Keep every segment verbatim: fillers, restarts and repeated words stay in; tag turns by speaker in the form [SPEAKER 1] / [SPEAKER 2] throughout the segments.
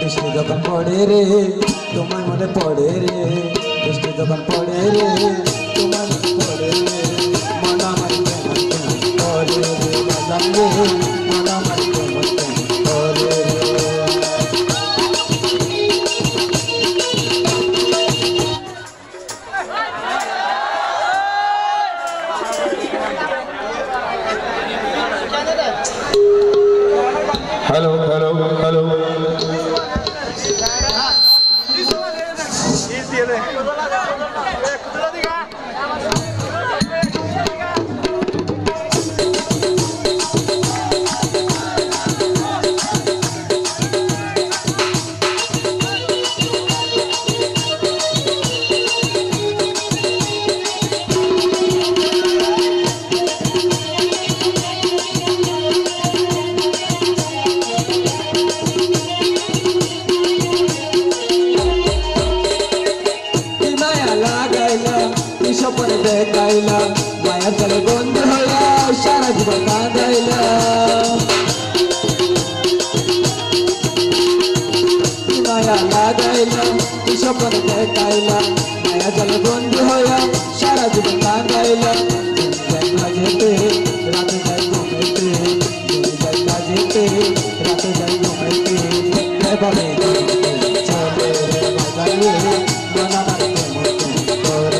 [SPEAKER 1] বৃষ্টি যখন পড়ে রে তোমার মনে পড়ে রে বৃষ্টি যখন পড়ে রে তোমার মনে পড়ে রে মন আমার কেমন কেমন করে রে বাজান রে মন আমার কেমন কেমন করে রে।
[SPEAKER 2] हेलो हेलो हेलो
[SPEAKER 1] স্বপ্ন দেখাইলা মায়া চলে বন্ধু হইয়া সারা জীবন কাঁদাইলা মায়া লাগাইলা স্বপ্ন দেখাইলা মায়া চলে বন্ধু হইয়া সারা জীবন কাঁদাইলা যেতে রাতে যাই ঘুমাইতে যাই কাজেতে রাতে যাই ঘুমাইতে এভাবে চলে বাজারে মন আমার কেমন করে।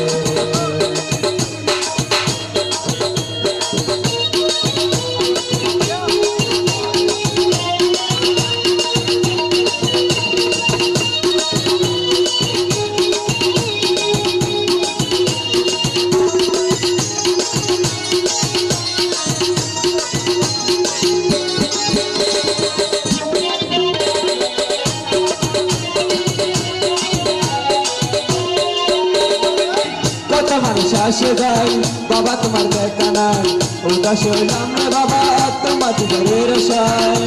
[SPEAKER 1] আসে যাই বাবা তোমার দেখা নাই উদাস হইলাম রে বাবা তোমার ঘরের সাই